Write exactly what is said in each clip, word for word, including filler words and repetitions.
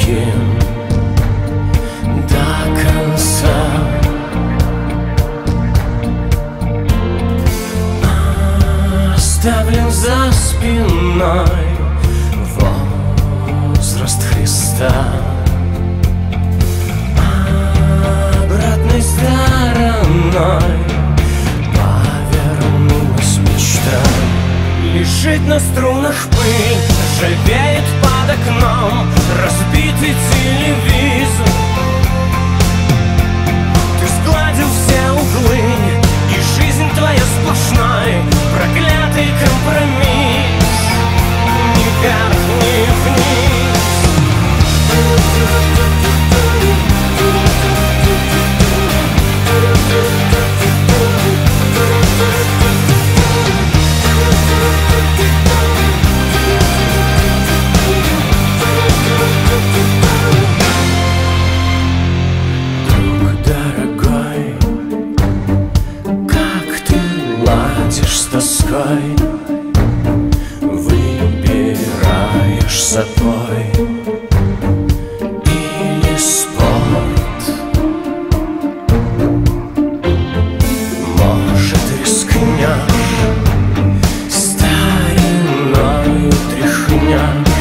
таким до конца. Оставлен за спиной возраст Христа, обратной стороной повернулась мечта. Лежит на струнах пыль, ржавеет под окном разбитый телевизор. Ты сгладил все углы, и жизнь твоя сплошной проклятый компромисс. Ни вверх, ни вниз. Друг дорогой, как ты ладишь с тоской, выбираешь запой или спорт? Может, рискнешь, стариною тряхнешь,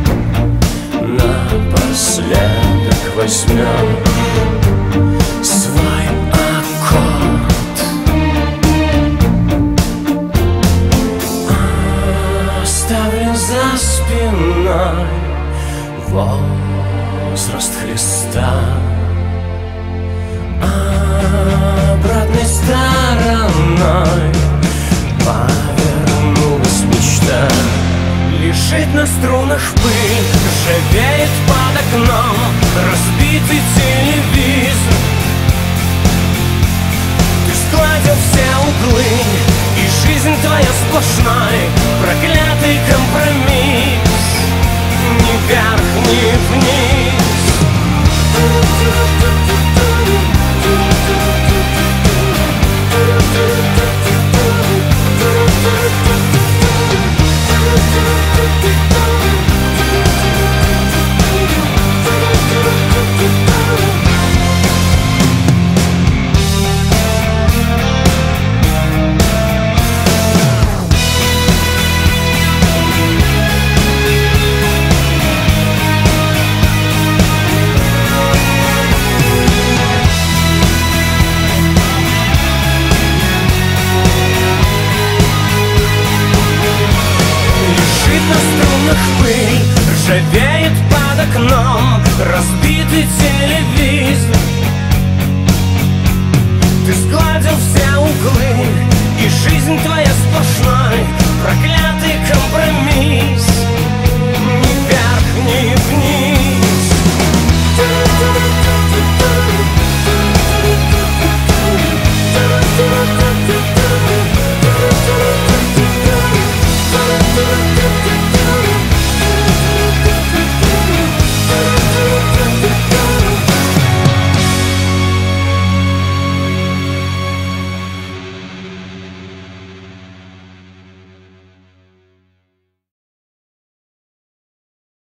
напоследок возьмешь свой аккорд. Оставлен за спиной возраст Христа, обратной стороной повернулась мечта. Лежит на струнах пыль, ржавеет под окном разбитый телевизор. Ты сгладил все углы, и жизнь твоя сплошной проклятый компромисс. Ни вверх, ни вниз.